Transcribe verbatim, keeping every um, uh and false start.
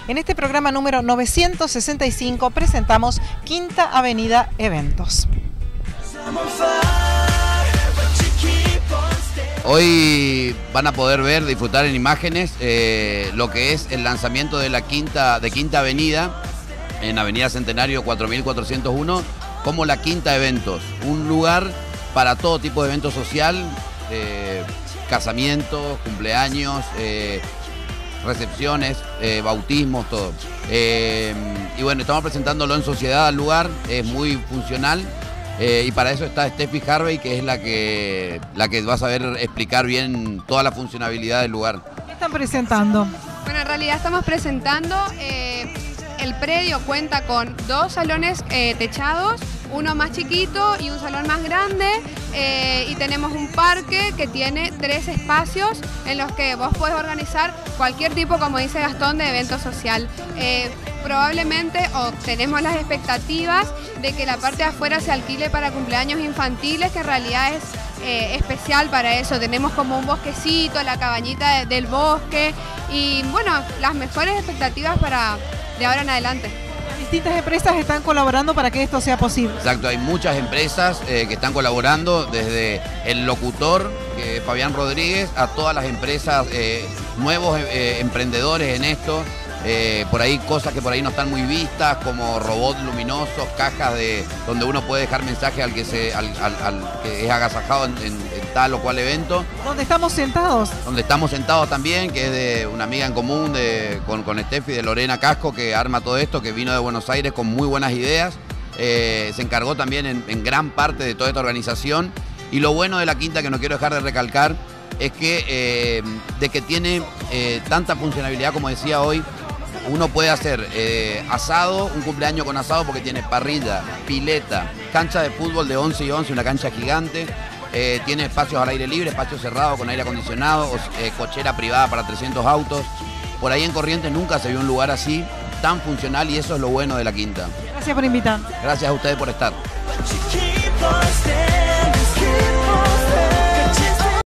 En este programa número novecientos sesenta y cinco presentamos Quinta Avenida Eventos. Hoy van a poder ver, disfrutar en imágenes eh, lo que es el lanzamiento de la Quinta, de Quinta Avenida, en Avenida Centenario cuatro mil cuatrocientos uno, como la Quinta Eventos, un lugar para todo tipo de evento social, eh, casamientos, cumpleaños, eh, recepciones, eh, bautismos, todo. Eh, y bueno, estamos presentándolo en sociedad al lugar, es muy funcional. Eh, y para eso está Steffi Harvey, que es la que, la que va a saber explicar bien toda la funcionalidad del lugar. ¿Qué están presentando? Bueno, en realidad estamos presentando, eh, el predio cuenta con dos salones eh, techados, uno más chiquito y un salón más grande, eh, y tenemos un parque que tiene tres espacios en los que vos podés organizar cualquier tipo, como dice Gastón, de evento social. Eh, probablemente, o tenemos las expectativas de que la parte de afuera se alquile para cumpleaños infantiles, que en realidad es eh, especial para eso. Tenemos como un bosquecito, la cabañita de, del bosque, y bueno, las mejores expectativas para de ahora en adelante. Distintas empresas están colaborando para que esto sea posible. Exacto, hay muchas empresas eh, que están colaborando, desde el locutor, que es Fabián Rodríguez, a todas las empresas, eh, nuevos eh, emprendedores en esto. Eh, por ahí cosas que por ahí no están muy vistas, como robots luminosos, cajas de donde uno puede dejar mensaje al que se al, al, al que es agasajado en, en, en tal o cual evento. Donde estamos sentados. Donde estamos sentados también, que es de una amiga en común de, con, con Steffi, de Lorena Casco, que arma todo esto, que vino de Buenos Aires con muy buenas ideas. Eh, se encargó también en, en gran parte de toda esta organización. Y lo bueno de la Quinta, que no quiero dejar de recalcar, es que eh, de que tiene eh, tanta funcionalidad, como decía hoy. Uno puede hacer eh, asado, un cumpleaños con asado, porque tiene parrilla, pileta, cancha de fútbol de once y once, una cancha gigante. Eh, tiene espacios al aire libre, espacio cerrado con aire acondicionado, eh, cochera privada para trescientos autos. Por ahí en Corrientes nunca se vio un lugar así, tan funcional, y eso es lo bueno de la Quinta. Gracias por invitar. Gracias a ustedes por estar.